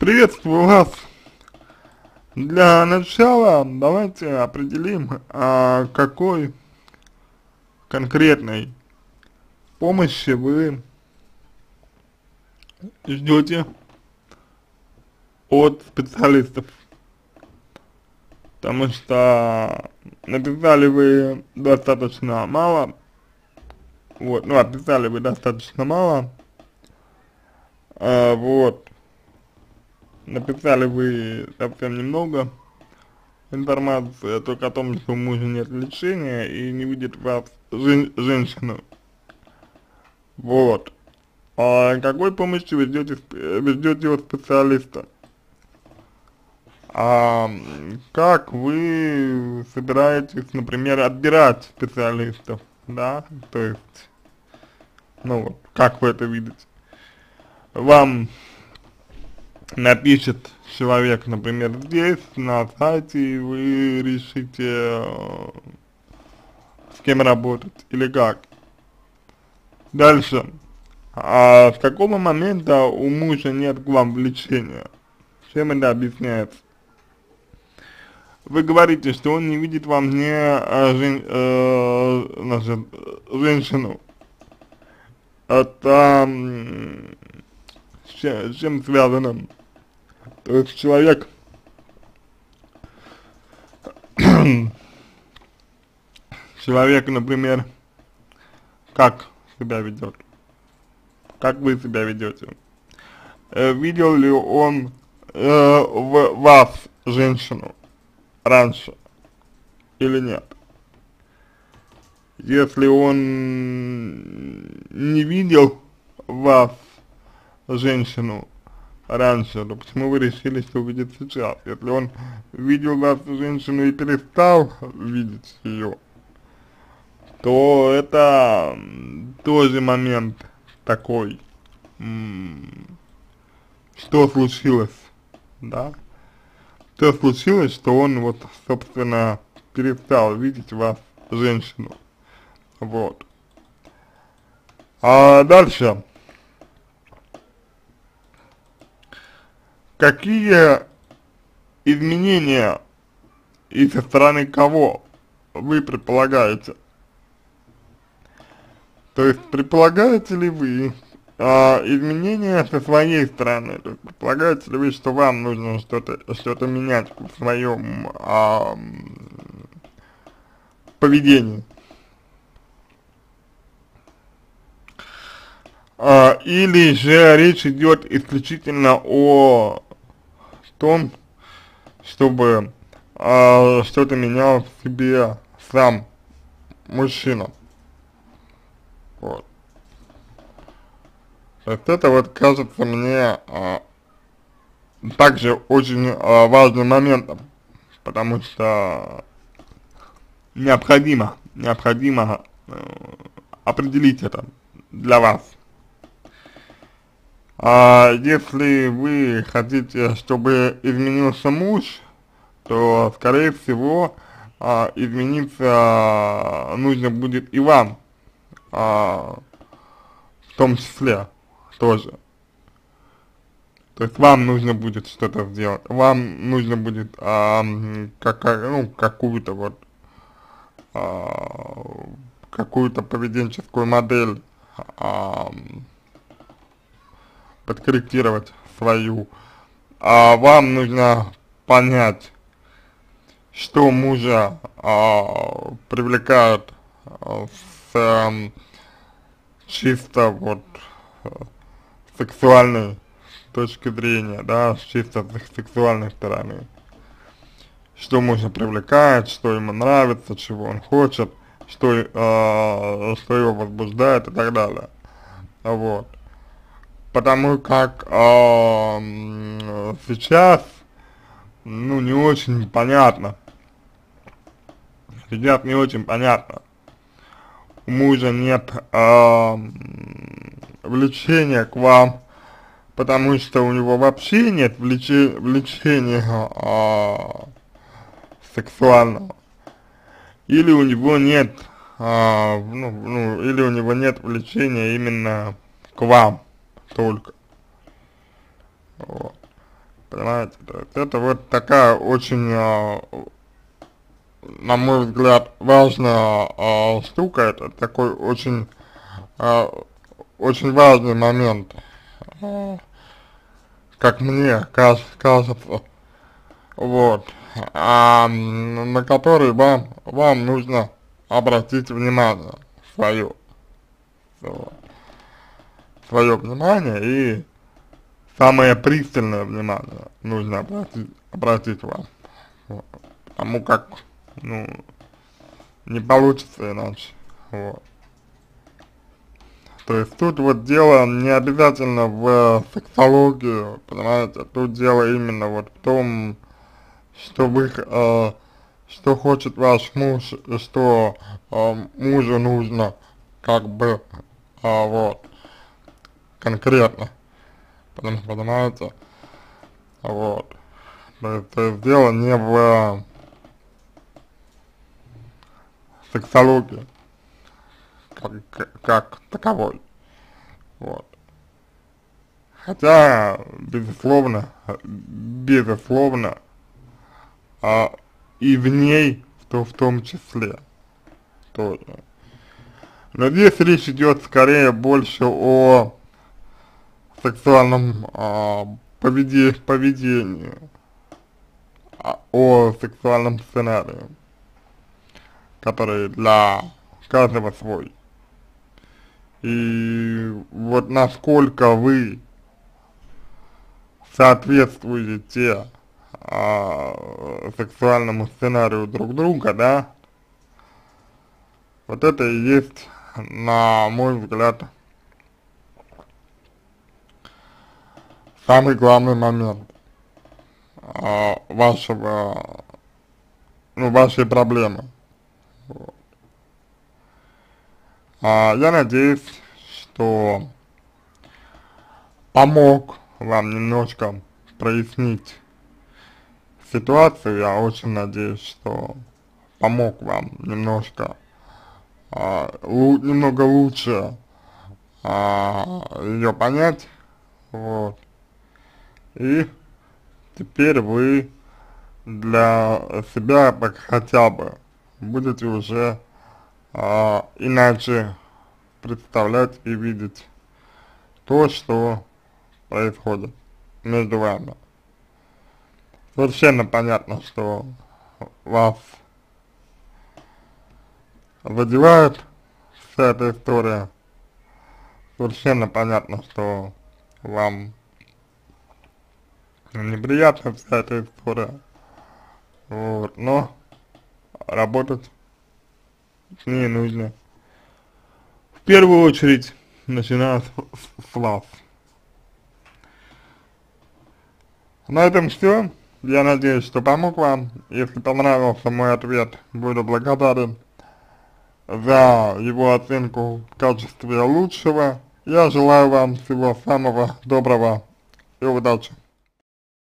Приветствую вас. Для начала давайте определим, какой конкретной помощи вы ждете от специалистов. Потому что написали вы достаточно мало, вот, ну, описали вы достаточно мало, вот, написали вы совсем немного информации только о том, что у мужа нет лечения и не видит вас женщину. Вот. А какой помощи вы ждете от специалиста? Как вы собираетесь, например, отбирать специалистов, да? То есть, ну вот, как вы это видите? Вам напишет человек, например, здесь, на сайте, и вы решите, с кем работать, или как. Дальше. А с какого момента у мужа нет к вам влечения? Чем это объясняется? Вы говорите, что он не видит во мне значит, женщину. Это с чем связано? То есть человек, например, как себя ведет? Как вы себя ведете? Видел ли он в вас женщину раньше или нет? Если он не видел в вас женщину раньше, то почему вы решили, что увидит сейчас? Если он видел вас женщину и перестал видеть ее, то это тоже момент такой, что случилось, да? Что случилось, что он вот, собственно, перестал видеть вас женщину, вот. А дальше, какие изменения и со стороны кого вы предполагаете? То есть предполагаете ли вы изменения со своей стороны? То есть предполагаете ли вы, что вам нужно что-то менять в своем поведении? Или же речь идет исключительно о том, чтобы что-то менял в себе сам мужчина? Вот. То есть это вот кажется мне также очень важным моментом, потому что необходимо определить это для вас. Если вы хотите, чтобы изменился муж, то, скорее всего, измениться нужно будет и вам, в том числе тоже. То есть вам нужно будет что-то сделать, вам нужно будет какую-то вот какую-то поведенческую модель подкорректировать свою, вам нужно понять, что мужа привлекает с чисто вот сексуальной точки зрения, да, с чисто сексуальной стороны. Что мужа привлекает, что ему нравится, чего он хочет, что его возбуждает и так далее. Вот. Потому как сейчас, ну, не очень понятно. Сейчас не очень понятно. У мужа нет влечения к вам, потому что у него вообще нет влечения сексуального. Или у него нет, или у него нет влечения именно к вам только. Вот. понимаете? То есть это вот такая очень, на мой взгляд, важная штука, это такой очень, а, очень важный момент, а, как мне кажется, вот, на который вам нужно обратить внимание свое, вот, свое внимание и самое пристальное внимание нужно обратить вам, вот, потому как, ну, не получится иначе, вот. То есть тут вот дело не обязательно в сексологии, понимаете, тут дело именно вот в том, что что хочет ваш муж, и что мужу нужно, как бы, вот, конкретно, понимаете, вот. То есть дело не в сексологии, как таковой, вот. Хотя, безусловно, и в ней, в том числе, тоже. Но здесь речь идет скорее больше о сексуальном поведении, о сексуальном сценарии, который для каждого свой. И вот насколько вы соответствуете сексуальному сценарию друг друга, да, вот это и есть, на мой взгляд, самый главный момент вашей проблемы. Вот. Я надеюсь, что помог вам немножко прояснить ситуацию. Я очень надеюсь, что помог вам немножко, немного лучше ее понять, вот. И теперь вы для себя хотя бы будете уже иначе представлять и видеть то, что происходит между вами. Совершенно понятно, что вас задевает вся эта история. Совершенно понятно, что вам неприятна вся эта история. Вот, но работать с ней нужно в первую очередь, начиная с вас. На этом все. Я надеюсь, что помог вам. Если понравился мой ответ, буду благодарен за его оценку в качестве лучшего. Я желаю вам всего самого доброго и удачи.